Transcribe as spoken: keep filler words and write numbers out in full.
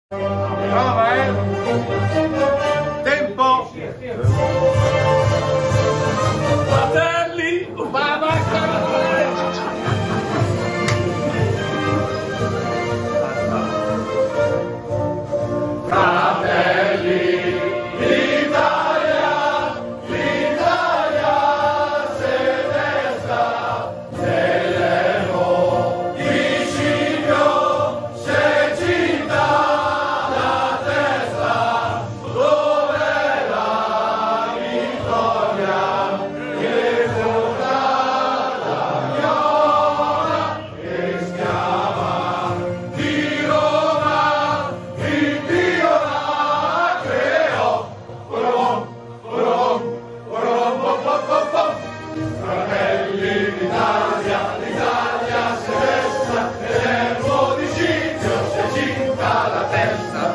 Prova, eh! Tempo! Fratelli! Va, basta! Fratelli, l'Italia, l'Italia se ne sta, nell'evo di Scipio, se cinta la testa, dove la vittoria che vorrà la viola che schiava di Roma, il Dio la creò. Orom, orom, orom, pom, pom, pom, pom. Fratelli d'Italia, l'Italia se resta, nell'erbo di Scipio, se cinta la testa.